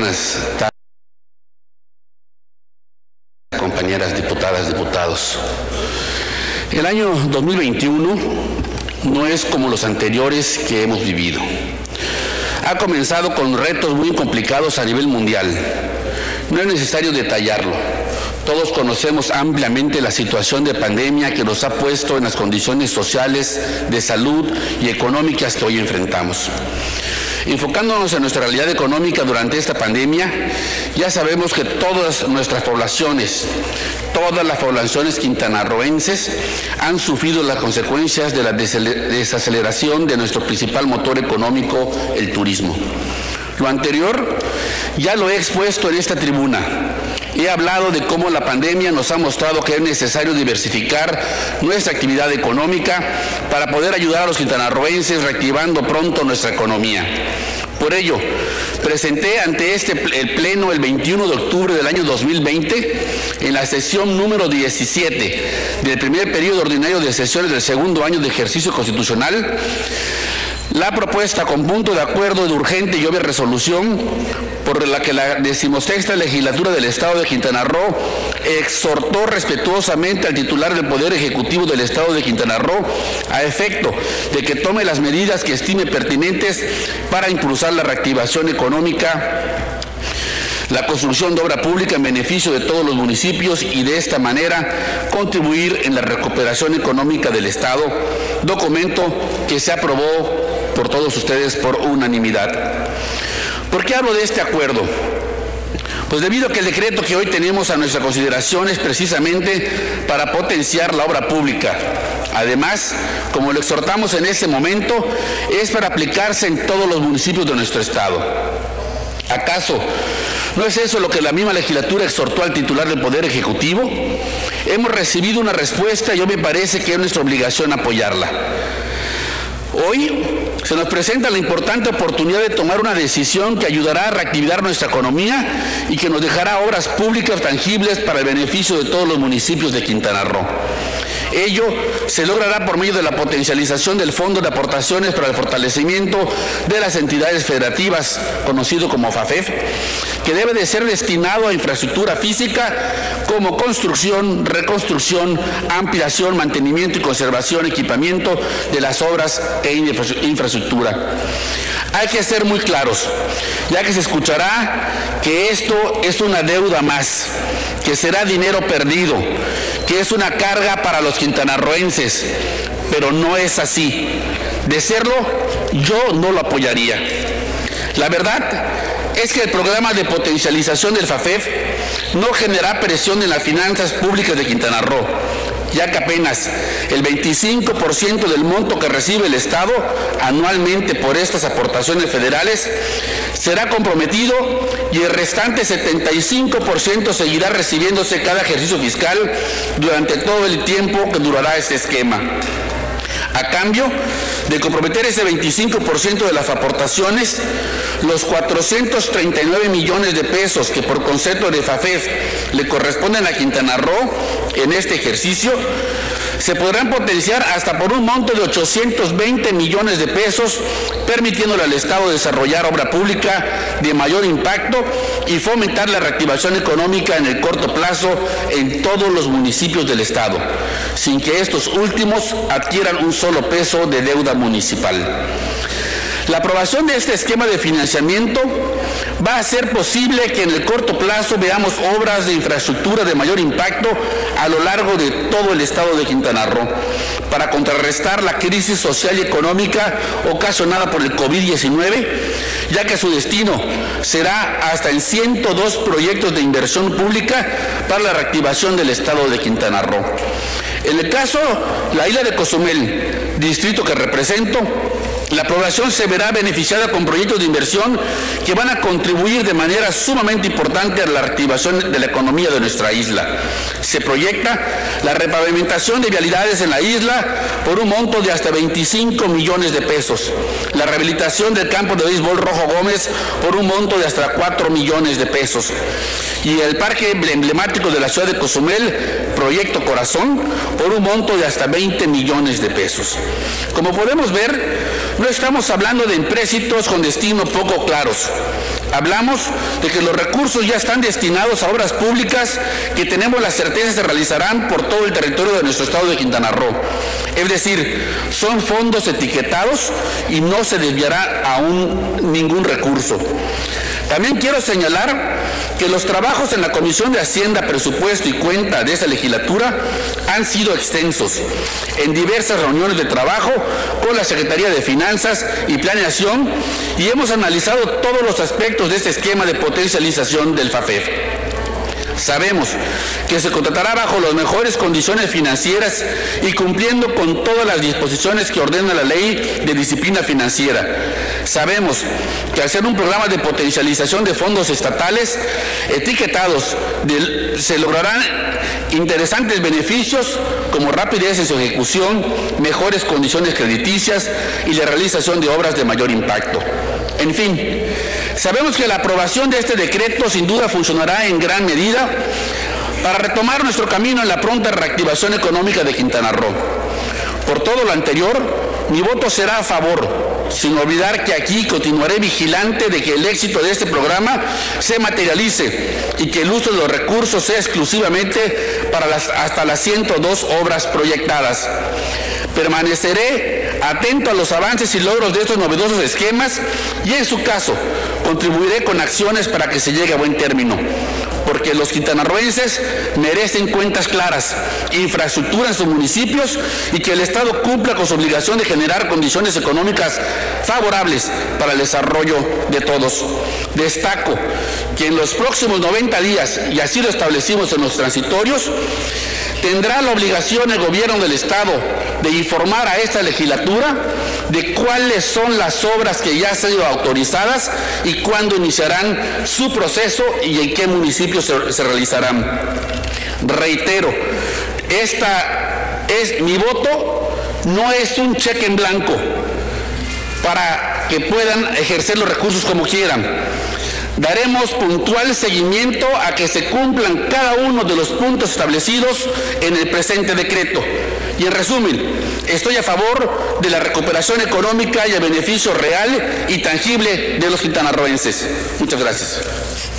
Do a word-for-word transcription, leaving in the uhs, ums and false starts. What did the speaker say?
buenas tardes, compañeras diputadas, diputados. El año dos mil veintiuno no es como los anteriores que hemos vivido. Ha comenzado con retos muy complicados a nivel mundial. No es necesario detallarlo. Todos conocemos ampliamente la situación de pandemia que nos ha puesto en las condiciones sociales, de salud y económicas que hoy enfrentamos. Enfocándonos en nuestra realidad económica durante esta pandemia, ya sabemos que todas nuestras poblaciones, todas las poblaciones quintanarroenses han sufrido las consecuencias de la desaceleración de nuestro principal motor económico, el turismo. Lo anterior ya lo he expuesto en esta tribuna. He hablado de cómo la pandemia nos ha mostrado que es necesario diversificar nuestra actividad económica para poder ayudar a los quintanarroenses reactivando pronto nuestra economía. Por ello, presenté ante este el Pleno el veintiuno de octubre del año dos mil veinte, en la sesión número diecisiete del primer periodo ordinario de sesiones del segundo año de ejercicio constitucional, la propuesta con punto de acuerdo de urgente y obvia resolución por la que la decimosexta legislatura del Estado de Quintana Roo exhortó respetuosamente al titular del Poder Ejecutivo del Estado de Quintana Roo a efecto de que tome las medidas que estime pertinentes para impulsar la reactivación económica, la construcción de obra pública en beneficio de todos los municipios y de esta manera contribuir en la recuperación económica del Estado, documento que se aprobó por todos ustedes por unanimidad. ¿Por qué hablo de este acuerdo? Pues debido a que el decreto que hoy tenemos a nuestra consideración es precisamente para potenciar la obra pública. Además, como lo exhortamos en este momento, es para aplicarse en todos los municipios de nuestro Estado. ¿Acaso no es eso lo que la misma legislatura exhortó al titular del Poder Ejecutivo? Hemos recibido una respuesta y hoy me parece que es nuestra obligación apoyarla. Hoy se nos presenta la importante oportunidad de tomar una decisión que ayudará a reactivar nuestra economía y que nos dejará obras públicas tangibles para el beneficio de todos los municipios de Quintana Roo. Ello se logrará por medio de la potencialización del Fondo de Aportaciones para el Fortalecimiento de las Entidades Federativas, conocido como FAFEF, que debe de ser destinado a infraestructura física como construcción, reconstrucción, ampliación, mantenimiento y conservación, equipamiento de las obras e infraestructura. Hay que ser muy claros, ya que se escuchará que esto es una deuda más, que será dinero perdido, que es una carga para los quintanarroenses, pero no es así. De serlo, yo no lo apoyaría. La verdad es que el programa de potencialización del FAFEF no genera presión en las finanzas públicas de Quintana Roo, ya que apenas el veinticinco por ciento del monto que recibe el Estado anualmente por estas aportaciones federales será comprometido y el restante setenta y cinco por ciento seguirá recibiéndose cada ejercicio fiscal durante todo el tiempo que durará este esquema. A cambio de comprometer ese veinticinco por ciento de las aportaciones, los cuatrocientos treinta y nueve millones de pesos que por concepto de FAFEF le corresponden a Quintana Roo en este ejercicio, se podrán potenciar hasta por un monto de ochocientos veinte millones de pesos, permitiéndole al Estado desarrollar obra pública de mayor impacto y fomentar la reactivación económica en el corto plazo en todos los municipios del Estado, sin que estos últimos adquieran un solo peso de deuda municipal. La aprobación de este esquema de financiamiento va a hacer posible que en el corto plazo veamos obras de infraestructura de mayor impacto a lo largo de todo el Estado de Quintana Roo, para contrarrestar la crisis social y económica ocasionada por el COVID diecinueve, ya que su destino será hasta en ciento dos proyectos de inversión pública para la reactivación del Estado de Quintana Roo. En el caso, la isla de Cozumel, distrito que represento, la población se verá beneficiada con proyectos de inversión que van a contribuir de manera sumamente importante a la reactivación de la economía de nuestra isla. Se proyecta la repavimentación de vialidades en la isla por un monto de hasta veinticinco millones de pesos, la rehabilitación del campo de béisbol Rojo Gómez por un monto de hasta cuatro millones de pesos, y el parque emblemático de la ciudad de Cozumel, Proyecto Corazón, por un monto de hasta veinte millones de pesos. Como podemos ver, no estamos hablando de empréstitos con destino poco claros. Hablamos de que los recursos ya están destinados a obras públicas que tenemos la certeza se realizarán por todo el territorio de nuestro estado de Quintana Roo. Es decir, son fondos etiquetados y no se desviará aún ningún recurso. También quiero señalar que los trabajos en la Comisión de Hacienda, Presupuesto y Cuenta de esta legislatura han sido extensos en diversas reuniones de trabajo con la Secretaría de Finanzas y Planeación y hemos analizado todos los aspectos de este esquema de potencialización del FAFEF. Sabemos que se contratará bajo las mejores condiciones financieras y cumpliendo con todas las disposiciones que ordena la Ley de Disciplina Financiera. Sabemos que al ser un programa de potencialización de fondos estatales etiquetados, de, se lograrán interesantes beneficios como rapidez en su ejecución, mejores condiciones crediticias y la realización de obras de mayor impacto. En fin, sabemos que la aprobación de este decreto sin duda funcionará en gran medida para retomar nuestro camino en la pronta reactivación económica de Quintana Roo. Por todo lo anterior, mi voto será a favor, sin olvidar que aquí continuaré vigilante de que el éxito de este programa se materialice y que el uso de los recursos sea exclusivamente para las, hasta las ciento dos obras proyectadas. Permaneceré atento a los avances y logros de estos novedosos esquemas y, en su caso, contribuiré con acciones para que se llegue a buen término, porque los quintanarroenses merecen cuentas claras, infraestructura en sus municipios y que el Estado cumpla con su obligación de generar condiciones económicas favorables para el desarrollo de todos. Destaco que en los próximos noventa días, y así lo establecimos en los transitorios, tendrá la obligación el gobierno del Estado de informar a esta legislatura de cuáles son las obras que ya han sido autorizadas y cuándo iniciarán su proceso y en qué municipios se, se realizarán. Reitero, esta es mi voto, no es un cheque en blanco para que puedan ejercer los recursos como quieran. Daremos puntual seguimiento a que se cumplan cada uno de los puntos establecidos en el presente decreto. Y en resumen, estoy a favor de la recuperación económica y el beneficio real y tangible de los quintanarroenses. Muchas gracias.